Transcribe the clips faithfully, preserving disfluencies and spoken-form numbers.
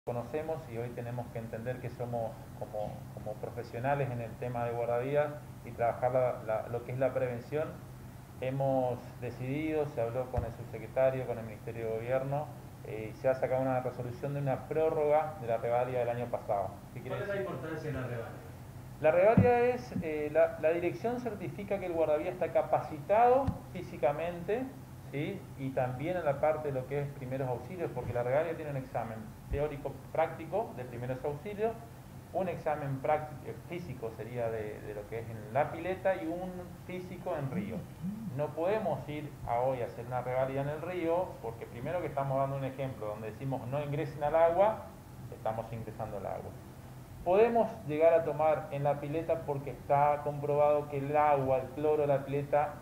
conocemos y hoy tenemos que entender que somos como, como profesionales en el tema de guardavías y trabajar la, la, lo que es la prevención. Hemos decidido, se habló con el subsecretario, con el Ministerio de Gobierno, eh, y se ha sacado una resolución de una prórroga de la reválida del año pasado. ¿Qué ¿Cuál es la importancia de la reválida? La reválida es, eh, la, la dirección certifica que el guardavía está capacitado físicamente, ¿sí? Y también en la parte de lo que es primeros auxilios, porque la reválida tiene un examen teórico práctico de primeros auxilios, un examen práctico, físico sería de, de lo que es en la pileta y un físico en río. No podemos ir a hoy a hacer una reválida en el río, porque primero que estamos dando un ejemplo donde decimos no ingresen al agua, estamos ingresando al agua. Podemos llegar a tomar en la pileta porque está comprobado que el agua, el cloro de la pileta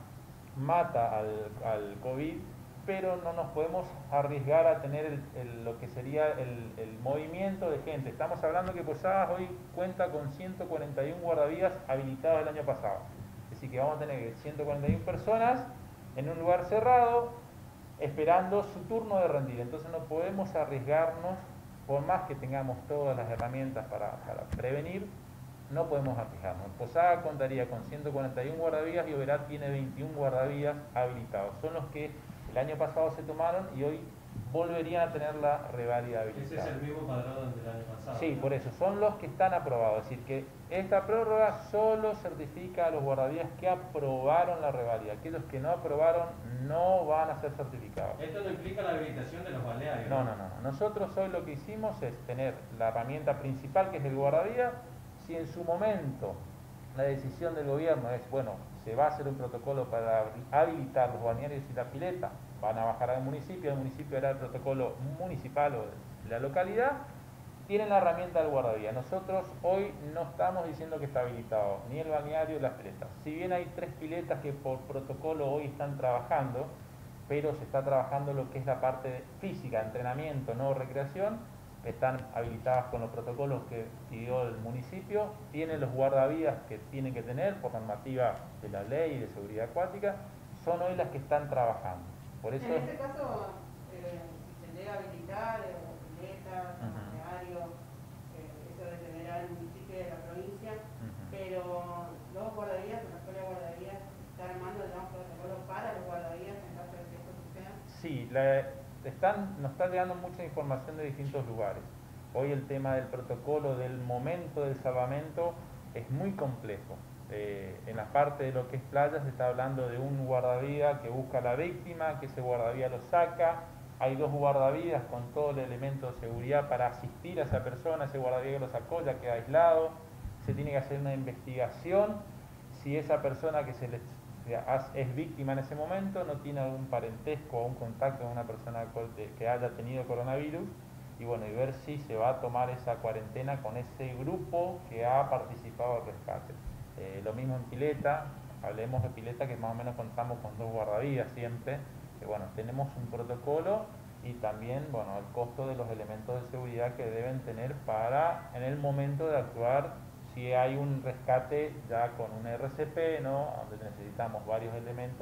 mata al, al COVID, pero no nos podemos arriesgar a tener el, el, lo que sería el, el movimiento de gente. Estamos hablando que Posadas hoy cuenta con ciento cuarenta y uno guardavías habilitados el año pasado. Así que vamos a tener ciento cuarenta y una personas en un lugar cerrado esperando su turno de rendir. Entonces no podemos arriesgarnos, por más que tengamos todas las herramientas para, para prevenir, no podemos arriesgarnos. Posada contaría con ciento cuarenta y uno guardavías y Oberá tiene veintiún guardavías habilitados. Son los que el año pasado se tomaron y hoy volverían a tener la reválida habilitada. Ese es el mismo padrón del año pasado. Sí, por eso, son los que están aprobados. Es decir, que esta prórroga solo certifica a los guardavías que aprobaron la reválida. Aquellos que no aprobaron no van a ser certificados. Esto no implica la habilitación de los balnearios. No, no, no. Nosotros hoy lo que hicimos es tener la herramienta principal, que es el guardavía. Si en su momento la decisión del gobierno es, bueno, se va a hacer un protocolo para habilitar los balnearios y la pileta, van a bajar al municipio, el municipio hará el protocolo municipal o de la localidad, tienen la herramienta del guardavía. Nosotros hoy no estamos diciendo que está habilitado ni el balneario ni las piletas. Si bien hay tres piletas que por protocolo hoy están trabajando, pero se está trabajando lo que es la parte física, entrenamiento, no recreación, están habilitadas con los protocolos que pidió el municipio, tienen los guardavías que tienen que tener por normativa de la ley y de seguridad acuática, son hoy las que están trabajando. Por eso, en este caso, eh, tendría habilitar eh, piletas, balnearios, uh-huh. eh, eso dependerá del municipio y de la provincia, uh-huh. Pero los guardavías, la escuela de guardavías, está armando ya un protocolo para los guardavías en caso de que esto suceda. Sí, la, están, nos está llegando mucha información de distintos lugares. Hoy el tema del protocolo, del momento del salvamento, es muy complejo. Eh, en la parte de lo que es playa se está hablando de un guardavía que busca a la víctima, que ese guardavía lo saca. Hay dos guardavidas con todo el elemento de seguridad para asistir a esa persona. Ese guardavía que lo sacó ya queda aislado. Se tiene que hacer una investigación. Si esa persona que se le es víctima en ese momento, no tiene algún parentesco o un contacto con una persona que haya tenido coronavirus, y bueno, y ver si se va a tomar esa cuarentena con ese grupo que ha participado del rescate. Eh, lo mismo en pileta, hablemos de pileta que más o menos contamos con dos guardavías siempre, que bueno, tenemos un protocolo y también, bueno, el costo de los elementos de seguridad que deben tener para, en el momento de actuar, si hay un rescate ya con un R C P, ¿no? Donde necesitamos varios elementos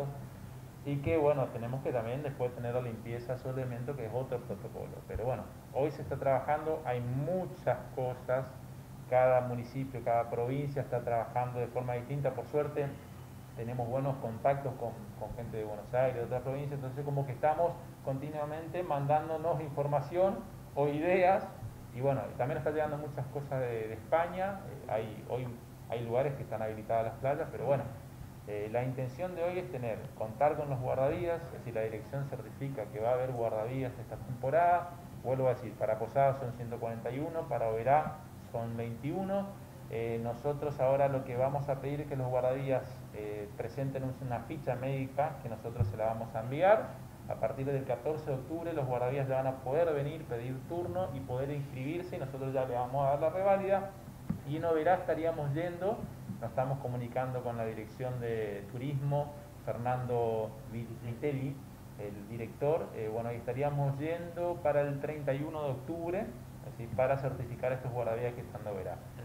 y que, bueno, tenemos que también después tener la limpieza de esos elementos, que es otro protocolo. Pero bueno, hoy se está trabajando, hay muchas cosas, cada municipio, cada provincia está trabajando de forma distinta. Por suerte tenemos buenos contactos con, con gente de Buenos Aires, de otras provincias, entonces como que estamos continuamente mandándonos información o ideas. Y bueno, también está llegando muchas cosas de, de España. Eh, hay, hoy hay lugares que están habilitadas las playas, pero bueno, eh, la intención de hoy es tener, contar con los guardavías, es decir, la dirección certifica que va a haber guardavías esta temporada. Vuelvo a decir, para Posadas son ciento cuarenta y uno, para Oberá son veintiuno. Eh, nosotros ahora lo que vamos a pedir es que los guardavías eh, presenten una ficha médica que nosotros se la vamos a enviar. A partir del catorce de octubre los guardavías ya van a poder venir, pedir turno y poder inscribirse, y nosotros ya le vamos a dar la reválida. Y en Oberá estaríamos yendo, nos estamos comunicando con la dirección de turismo, Fernando Vitelli, el director, eh, bueno, y estaríamos yendo para el treinta y uno de octubre, es decir, para certificar estos guardavías que están de Oberá.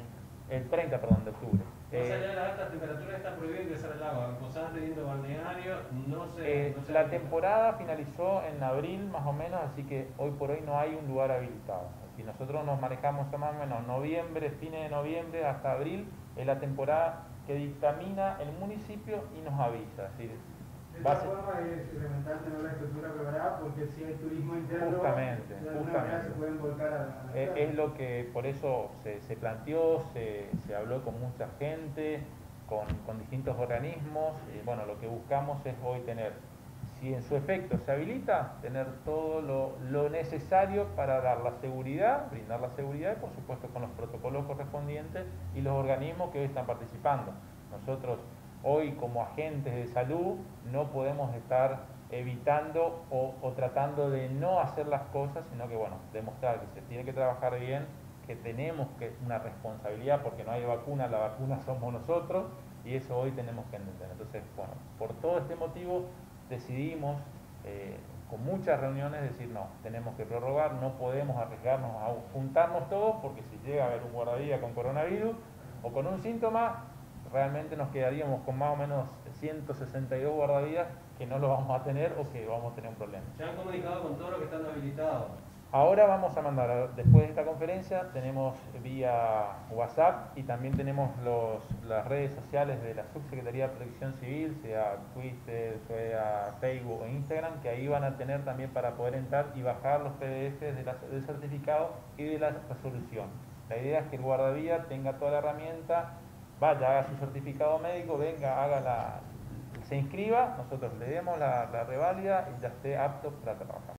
El treinta, perdón, de octubre. Más allá de las altas temperaturas está prohibido ingresar al agua. En Posadas de Lindo Balneario no se... Eh, no se la habilita. temporada finalizó en abril más o menos, así que hoy por hoy no hay un lugar habilitado. Si nosotros nos manejamos más o menos noviembre, fines de noviembre hasta abril, es la temporada que dictamina el municipio y nos avisa. Es decir, de esta forma es elemental tener la estructura preparada porque si hay turismo interno, justamente, de alguna justamente. manera se pueden volcar a, a la Es, playa. es lo que por eso se, se planteó, se, se habló con mucha gente, con, con distintos organismos, y bueno, lo que buscamos es hoy tener, si en su efecto se habilita, tener todo lo, lo necesario para dar la seguridad, brindar la seguridad, y por supuesto con los protocolos correspondientes y los organismos que hoy están participando. Nosotros hoy como agentes de salud no podemos estar evitando o, o tratando de no hacer las cosas, sino que bueno, demostrar que se tiene que trabajar bien, que tenemos que una responsabilidad porque no hay vacuna, la vacuna somos nosotros y eso hoy tenemos que entender. Entonces, bueno, por todo este motivo decidimos eh, con muchas reuniones decir no, tenemos que prorrogar, no podemos arriesgarnos a juntarnos todos porque si llega a haber un guardavidas con coronavirus o con un síntoma, realmente nos quedaríamos con más o menos ciento sesenta y dos guardavidas que no lo vamos a tener o que vamos a tener un problema. Se han comunicado con todos los que están habilitados. Ahora vamos a mandar, después de esta conferencia, tenemos vía WhatsApp y también tenemos los, las redes sociales de la Subsecretaría de Protección Civil, sea Twitter, sea Facebook o Instagram, que ahí van a tener también para poder entrar y bajar los P D Fs de la, del certificado y de la resolución. La idea es que el guardavía tenga toda la herramienta, vaya, haga su certificado médico, venga, haga la, se inscriba, nosotros le demos la, la reválida y ya esté apto para trabajar.